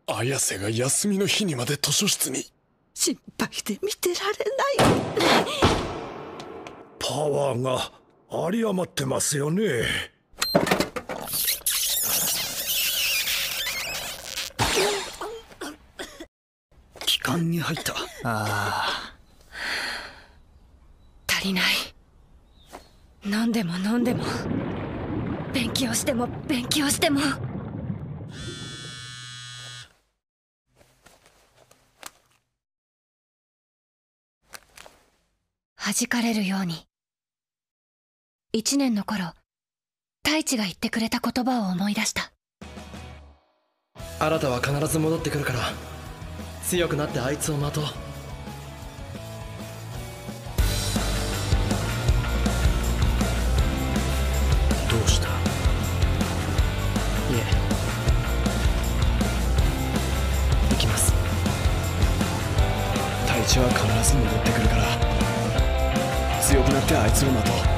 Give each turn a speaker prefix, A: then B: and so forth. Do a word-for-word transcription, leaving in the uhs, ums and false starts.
A: 綾瀬が休みの日にまで図書室に。
B: 心配で見てられない。
C: パワーが有り余ってますよね。
D: 気管に入った。ああ、
E: 足りない。飲んでも飲んでも勉強しても勉強しても。弾かれるように。一年の頃、太一が言ってくれた言葉を思い出した。
F: 新は必ず戻ってくるから、強くなってあいつを待とう。
C: どうした？い
F: え、行きます。
A: 太一は必ず戻ってくるから、強くなってあいつを待とう。